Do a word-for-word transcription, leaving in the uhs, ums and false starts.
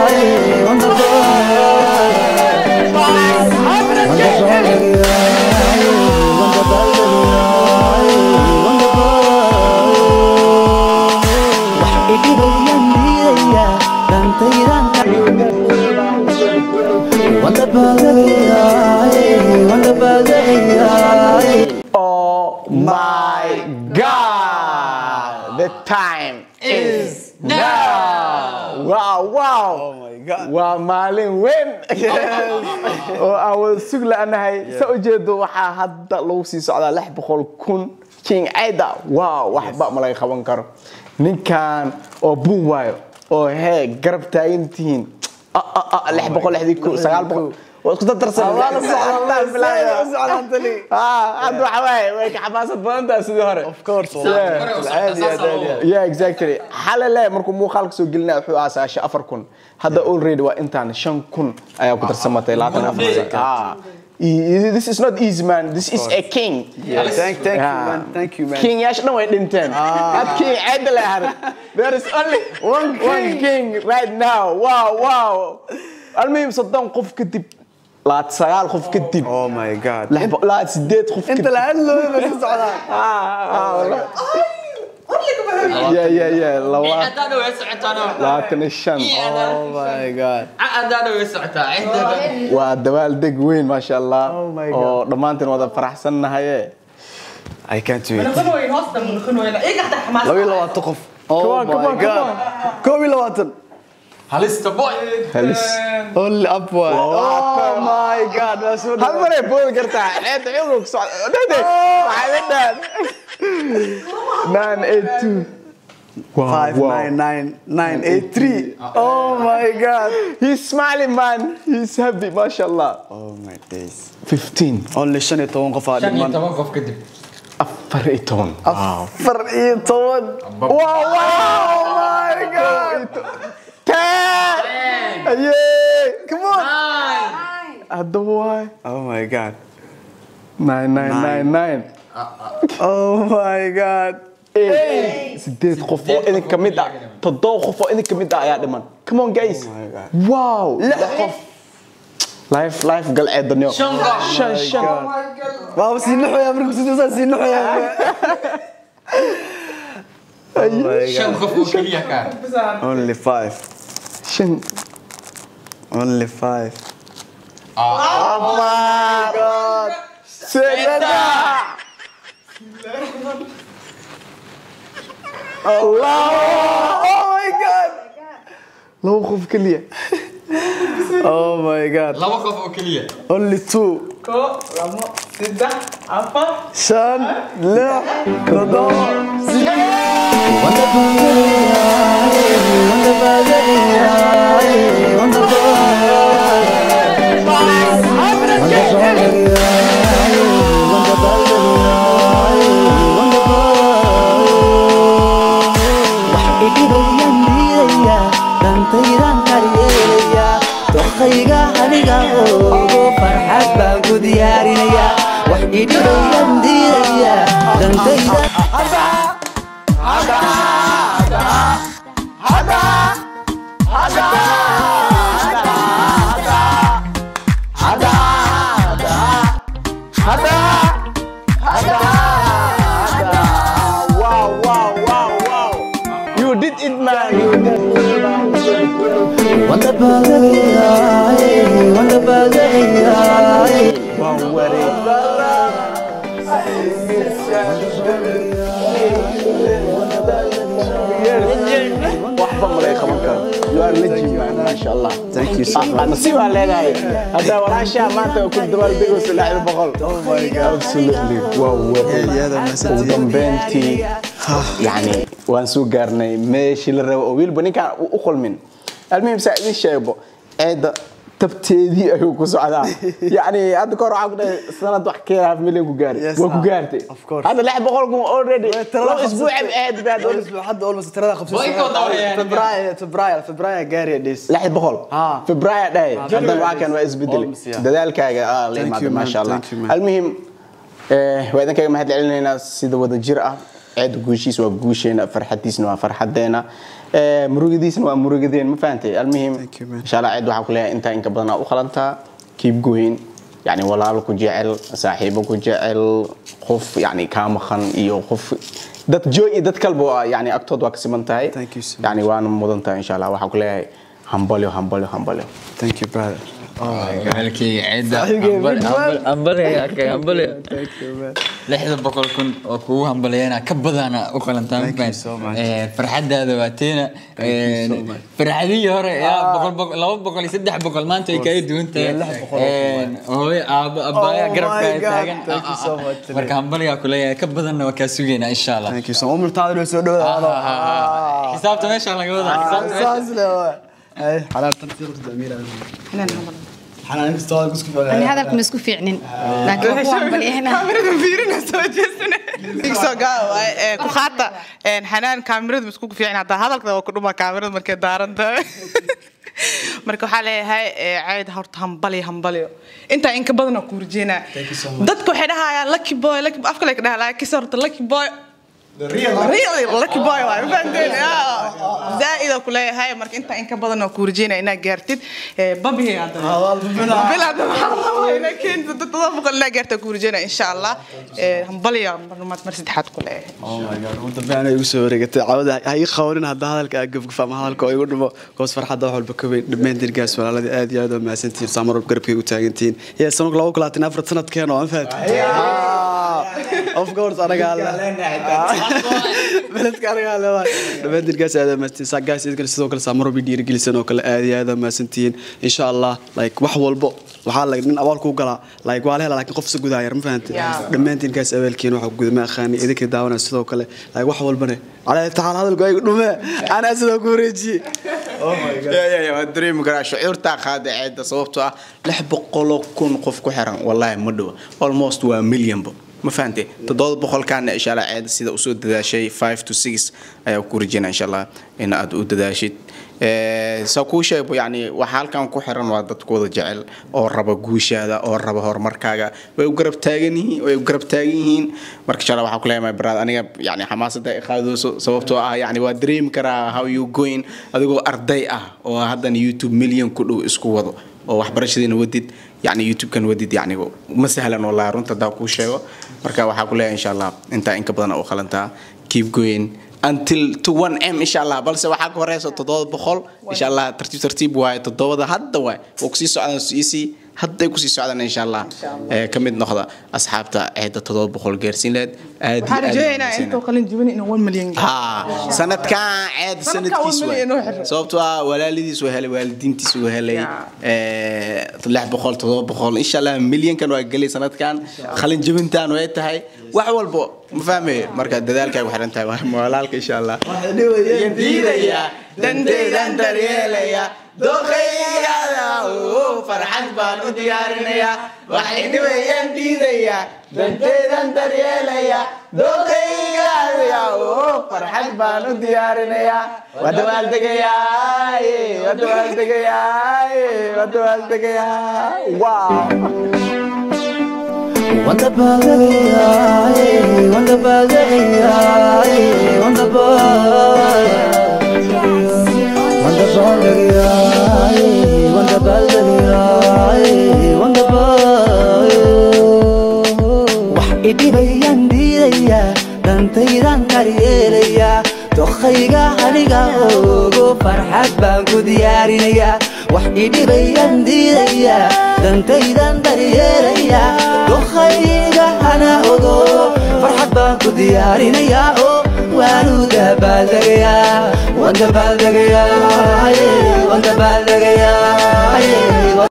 Oh my God! The time is now! Wow, wow! Oh my God! Waa maalin weyn! Oo aan wada sug la'anahay. Sa ujeedo waxaa hadda lagu sii socdaa lix boqol kun King Aida. Wow, waxba ma laga qaban karo. Ninkan oo buun waayo oo hee garab taagan tihiin. Ah ah lix boqol lixdan kun sagaal boqol. واسكت ترسل والله صعب بالله زعلان تلي اه عنده حواي ويك حماسه باندا سيدي هوري اوف كورس عادي عادي يا اكزاكتلي حال لا markuu muuqaalka soo gelina wuxuu aasaashay afar kun hada already waa intaan shan kun ayaa ku darsamatay labaatan afar ah this is not easy man this is a king yeah thank thank you man thank you man king yash dhan way dhinteen that king aad la har there is only one king, one king right now wow wow المهم صدام قف كتب لا تسأل خوف كتب. Oh my God. لا لا تسديد خوف كتب. أنت لعنه بس على. آه آه. يا يا يا لو. أنا وسعت أنا. لا تنشن. Oh my God. أنا وسعت عندنا. والدوال دق وين ما شاء الله. Oh my God. ضمانتين وهذا فرح سنة هاي. I can't wait. أنا خنوي نص من خنوي لا. إيه قاعد حماس. لو يلا تقف. Oh my God. كوبي لواتن. هلس تبوي. هلس. قول أب واي. Oh my God. ما سوى. هل مرة يقول قرطع. أنت عيونك صعد. ده ده. عايزنا. nine eight two. five nine nine nine eight three. Oh my God. He's smiling man. He's happy ما شاء الله. Oh my days. fifteen. Only شن يتوون قفاد. شن يتوون قف كده. أفر إيتون. أفر إيتون. Wow wow. Oh my God. ten. Yeah. Come on. Nine. Adoy. Oh my God. Nine nine nine nine. Oh my God. Eight. Sideed qof oo idin kamid ah. Toddoba qof oo idin kamid ah ayaa dhiman. Come on guys. Wow. Lix qof. Life life gal eedaniyo. Shan qof. Shan shan. Waaw si nuxu ya markuu sidoo si nuxu ya. Shan qof oo kaliya ka. Only five. Shan. Only five. Oh my God. Sedada. Allah. Oh my God. Labo qof kaliya. Oh my God. لما قف oo kaliya. Only two. Ko, lama, saddex, afar. Shan, lix, toddoba, sideed. Wanda You are legend man, ما شاء الله. Thank you so much. نصيب على هذا. هذا ولا شيء ما أنت كنت دوال بيجوس لا يعرف بقول. Oh my God. Absolutely. واو. هذا مسجد. ودم بنتي. يعني وانسو قرني ماشي للرو ويل بني كان أقول من. المهم سألني الشيبو. هذا تبتدي أيوة كوسعدا. يعني هذا كور عقد سنة وحكيها في مليون كوجاري. وكوجارتي. Of course. هذا لاعب بقولكم already. لو أسبوع بعد بعد. أسبوع حد أول بس ترى خمسة. فبراير فبراير فبراير جاري ديس. لاعب بقول. ها. فبراير ده. هذا الواقع كان وايز بدلي. ذلك آه ليه ما شاء الله. المهم وإذا كان ما هاد العلنا سيد وده جرأة عد جوشيس وجوشنا فرحتيسنا وفرحتنا مرقديسن ومرقدين ما فهمتي المهم Thank you, man. إن شاء الله عيد waxaa ku leeyahay inta in ka badan u khalantaa keep going يعني walaalku jecel saaxiibku jecel qof يعني ka maqan iyo qof dad joy dad kalbo يعني agtood waa ka siman tahay Thank you so much. يعني waan mudan tahay insha Allah waxaa ku leeyahay hambalyo hambalyo hambalyo Thank you, brother. halkii ciida hambali ayaa arkay hambali Thank you, man. lixda boqol kun oo kugu hambalyeena ka badana u qalantaan Thank you so much. ee farxadaada waateena ee so much. farxadii hore yaa boqol boqol laba boqol iyo saddex boqol maanta ay kaga duwan tahay ee hooyo aaba abaya Oh garabka my God. taagan Thank you so much. marka hambaliga kuleeyahay ka badanna waa ka sugeynaa insha Allah Thank you so much. Umar taadro soo dhawaada. xisaabta meesha laga wadaa xisaabta meesha Saas leeyahay. Ay, xalaal tanfiir Jamila. حنان استوى كسكف أنا هذا كنا سكوف عنين لكن هو عمل هنا كاميرا فيرنا سوجسنا إكسو قاو كخاطة إن حنان كاميرا مسكوك في عين هذا هذا كذا كله ما كاميرا مركز دارن ده مركو حالي هاي عيد هرت همبلي همبلي أنت إنك بدنا كورجينا دتكو حدا هاي لكي بوي لكي أفكر لك ده لا كسرت لكي بوي really lucky boy واي فهمتني اه زائد كلها هاي مرك انت انك بدنا كورجينا انا جارتد بابي هذا بلا هذا كنت تطبق لا جارت كورجينا ان شاء الله همبليا معلومات مرسد حد كلها oh my god وانت فعلا igu soo wareegtay caawada hay khawrin hada hadalka gafgaf ama hadalka oo igu dhimo koos farxada wax walba ka weyn dhamaan dirgaas walaalada aad iyo aad u maasantiin samar garabkay u taagantiin ee sanad laba kun iyo afar sanadkeena oo anfaad of course anaga beledka anaga laba dhamaan dirgaas aad maasantiin sagaas idin sidoo kale samar bi dhiirigelisan oo kale aad iyo aad maasantiin insha Allah like wax walba waxa la nin abaal ku gala like waa leeyahay laakiin qof si gudaayar ma fahantay dhamaantiin kaas abaalkiin waxa gudma akhani idinka daawana sidoo kale like wax walbana على تعال هذا الجاي dhume أنا أسد أقولي oh my god يا يا يا دريم قرا شعور تاخذ عيد صوبته لحب قلق كن قف كحرن والله مدو almost one million بو ما فهمتي تضاد بقول كان إن شاء الله عيد سيدا أسود ذا شيء five to six أيوة كورجينا إن شاء الله إن أدود ذا شيء ساكوشة يعني وحال كان كحرن وعدت كود جعل أو ربع جوشة هذا أو ربع هور مركاجا ويقرب تاجني ويقرب تاجين مركز شاء الله وحكي ما براد أنا يعني حماسة ده خذوا صوبته آه يعني ودريم كرا how you going أدقو أرضية وهذا يوتيوب مليون كله إسكو وضو وحبرش دين وديد يعني يوتيوب كان وديد يعني مسهلا والله رنت ده كوشة مركز وحكي إن شاء الله أنت إنك بدنا أو خلنا keep going until to one m إن شاء الله بس waxaa ka horeysa toddoba boqol إن شاء الله tartiib tartiib waay toddobada hadda waay oo ku sii socdaan siisi hadda ku sii socdaan إن شاء الله ee kamid noqda asxaabta ciida toddoba boqol gaarsiin leed aad waxaan rajaynaynaa intuu qalin jibin inuu one million ha sanadkan ciid sanadkiisu sababtoo ah walaalidiis waa helay waalidiintiis waa helay ee lix boqol toddoba boqol إن شاء الله milyan kan waa galay sanadkan qalin jibintaan way tahay wax walbo ما فهمي مركز دذلك أبو حرنت موالك إن شاء الله ينديدا يا دندي دندريلا يا دوخيا يا فرحان بانو ديارنا يا وحيد ينديدا يا دندي دندريلا يا دوخيا يا فرحان بانو ديارنا يا ودوال دقيا ودوال دقيا ودوال دقيا واو Wonderful, wonderful, wonderful, wonderful, wonderful. وحدي بينديا دنتيران كاريريا تخيجا هنيجا أوجو فرحات بانكو ديارينيا وحدي بينديا دنتيران كاريريا تخيجا هنا أوجو فرحات بانكو ديارينيا أو وانو دبالدقيا وان دبالدقيا وان دبالدقيا